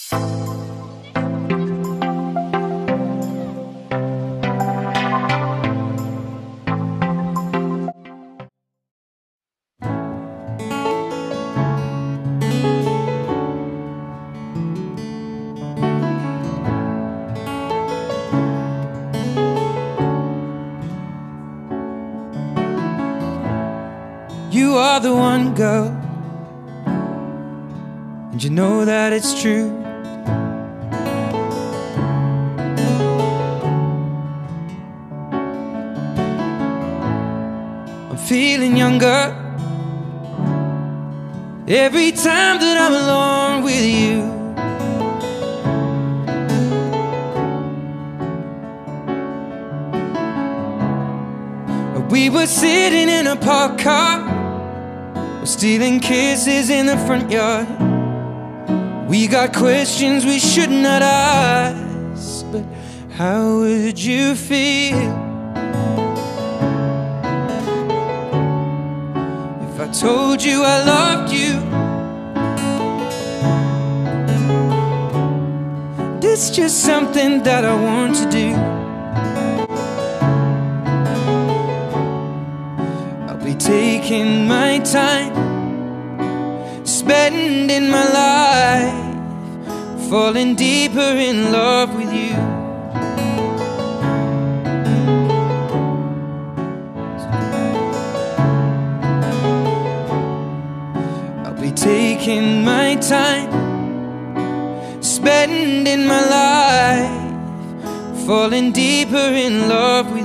You are the one, girl, and you know that it's true. I'm feeling younger every time that I'm alone with you. We were sitting in a parked car, stealing kisses in the front yard. We got questions we should not ask, but how would you feel if I told you I loved you? It's just something that I want to do. Taking my time, spending my life, falling deeper in love with you. I'll be taking my time, spending my life, falling deeper in love with you.